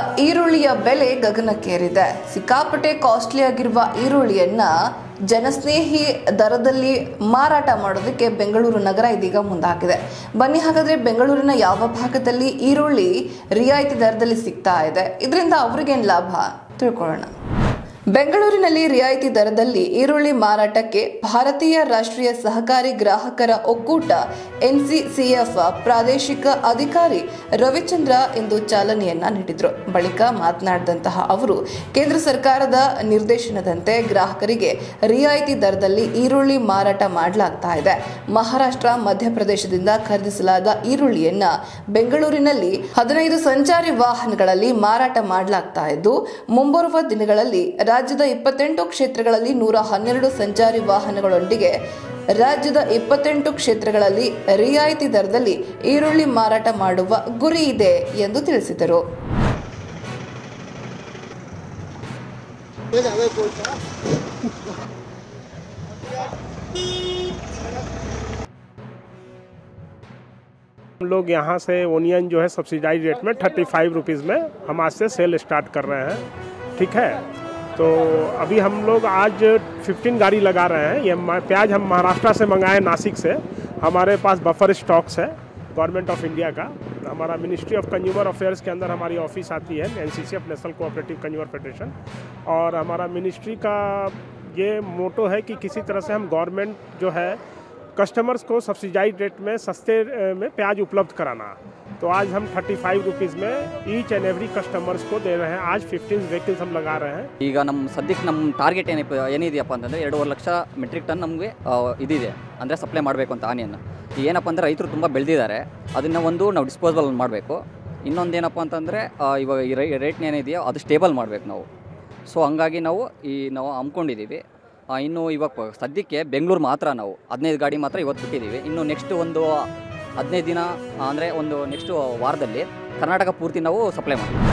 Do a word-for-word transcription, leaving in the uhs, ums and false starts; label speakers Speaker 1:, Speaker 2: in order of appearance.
Speaker 1: ಈರುಳ್ಳಿಯ ಬೆಲೆ ಗಗನಕ್ಕೇರಿದೆ. ಸಿಕ್ಕಾಪಟ್ಟೆ ಕಾಸ್ಟ್ಲಿ ಆಗಿರುವ ಈರುಳ್ಳಿಯನ್ನ ಜನಸ್ನೇಹಿ ದರದಲ್ಲಿ ಮಾರಾಟ ಮಾಡೋದಕ್ಕೆ ಬೆಂಗಳೂರು ನಗರ ಇದೀಗ ಮುಂದಾಗಿದೆ. ಬನ್ನಿ ಹಾಗಾದ್ರೆ ಬೆಂಗಳೂರಿನ ಯಾವ ಭಾಗದಲ್ಲಿ ಈರುಳ್ಳಿ ರಿಯಾಯಿತಿ ದರದಲ್ಲಿ ಸಿಗ್ತಾ ಇದೆ, ಇದರಿಂದ ಅವ್ರಿಗೇನು ಲಾಭ ತಿಳ್ಕೊಳ್ಳೋಣ. ಬೆಂಗಳೂರಿನಲ್ಲಿ ರಿಯಾಯಿತಿ ದರದಲ್ಲಿ ಈರುಳ್ಳಿ ಮಾರಾಟಕ್ಕೆ ಭಾರತೀಯ ರಾಷ್ಟ್ರೀಯ ಸಹಕಾರಿ ಗ್ರಾಹಕರ ಒಕ್ಕೂಟ ಎನ್ಸಿಸಿಎಫ್ ಪ್ರಾದೇಶಿಕ ಅಧಿಕಾರಿ ರವಿಚಂದ್ರ ಎಂದು ಚಾಲನೆಯನ್ನ ನೀಡಿದರು. ಬಳಿಕ ಮಾತನಾಡಿದಂತಹ ಅವರು, ಕೇಂದ್ರ ಸರ್ಕಾರದ ನಿರ್ದೇಶನದಂತೆ ಗ್ರಾಹಕರಿಗೆ ರಿಯಾಯಿತಿ ದರದಲ್ಲಿ ಈರುಳ್ಳಿ ಮಾರಾಟ ಮಾಡಲಾಗ್ತಾ ಇದೆ. ಮಹಾರಾಷ್ಟ್ರ, ಮಧ್ಯಪ್ರದೇಶದಿಂದ ಖರೀದಿಸಲಾದ ಈರುಳ್ಳಿಯನ್ನ ಬೆಂಗಳೂರಿನಲ್ಲಿ ಹದಿನೈದು ಸಂಚಾರಿ ವಾಹನಗಳಲ್ಲಿ ಮಾರಾಟ ಮಾಡಲಾಗ್ತಾ ಇದ್ದು, ಮುಂಬರುವ ದಿನಗಳಲ್ಲಿ ರಾಜ್ಯದ ಇಪ್ಪತ್ತೆಂಟು ಕ್ಷೇತ್ರಗಳಲ್ಲಿ ನೂರ ಹನ್ನೆರಡು ಸಂಚಾರಿ ವಾಹನಗಳೊಂದಿಗೆ ರಾಜ್ಯದ ಇಪ್ಪತ್ತೆಂಟು ಕ್ಷೇತ್ರಗಳಲ್ಲಿ ರಿಯಾಯಿತಿ ದರದಲ್ಲಿ ಈರುಳ್ಳಿ ಮಾರಾಟ ಮಾಡುವ ಗುರಿ ಇದೆ ಎಂದು ತಿಳಿಸಿದರು.
Speaker 2: हम लोग यहाँ से ओनियन जो है सब्सिडाइज रेट में थर्टी फाइव रुपीज़ में हम आज से सेल स्टार्ट कर रहे हैं. ठीक है, तो अभी हम लोग आज पंद्रह गाड़ी लगा रहे हैं. ये प्याज हम महाराष्ट्र से मंगाए, नासिक से. हमारे पास बफर स्टॉक्स है गवर्नमेंट ऑफ इंडिया का. हमारा मिनिस्ट्री ऑफ कंज्यूमर अफेयर्स के अंदर हमारी ऑफिस आती है, NCCF national cooperative consumer federation. और हमारा मिनिस्ट्री का ये मोटो है कि किसी तरह से हम गवर्नमेंट जो है कस्टमर्स को सब्सिडाइज रेट में सस्ते में प्याज उपलब्ध कराना. तो आज हम थर्टी फाइव रुपीज़ में ईच एंड एवरी कस्टमर्स को दे रहे हैं. आज फिफ्टीन व्हीकल्स हम लगा रहे हैं.
Speaker 3: ಈಗ ನಮ್ಮ ಸದ್ಯಕ್ಕೆ ನಮ್ಮ ಟಾರ್ಗೆಟ್ ಏನಿಪ ಏನಿದೆಯಪ್ಪ ಅಂತಂದರೆ ಎರಡೂವರೆ ಲಕ್ಷ ಮೆಟ್ರಿಕ್ ಟನ್ ನಮಗೆ ಇದಿದೆ, ಅಂದರೆ ಸಪ್ಲೈ ಮಾಡಬೇಕು ಅಂತ ಆನಿಯನ್. ಏನಪ್ಪ ಅಂದರೆ ರೈತರು ತುಂಬ ಬೆಳೆದಿದ್ದಾರೆ, ಅದನ್ನು ಒಂದು ನಾವು ಡಿಸ್ಪೋಸಲ್ ಮಾಡಬೇಕು. ಇನ್ನೊಂದು ಏನಪ್ಪ ಅಂತಂದರೆ ಇವಾಗ ಈ ರೈ ರೇಟ್ನ ಏನಿದೆಯೋ ಅದು ಸ್ಟೇಬಲ್ ಮಾಡಬೇಕು ನಾವು. ಸೊ ಹಂಗಾಗಿ ನಾವು ಈ ನಾವು ಹಮ್ಮಿಕೊಂಡಿದ್ದೀವಿ. ಇನ್ನು ಇವಾಗ ಸದ್ಯಕ್ಕೆ ಬೆಂಗಳೂರು ಮಾತ್ರ ನಾವು ಹದಿನೈದು ಗಾಡಿ ಮಾತ್ರ ಇವತ್ತು ಬಿಟ್ಟಿದ್ದೀವಿ. ಇನ್ನು ನೆಕ್ಸ್ಟ್ ಒಂದು ಹದಿನೈದು ದಿನ ಅಂದರೆ ಒಂದು ನೆಕ್ಸ್ಟ್ ವಾರದಲ್ಲಿ ಕರ್ನಾಟಕ ಪೂರ್ತಿ ನಾವು ಸಪ್ಲೈ ಮಾಡ್ತೀವಿ.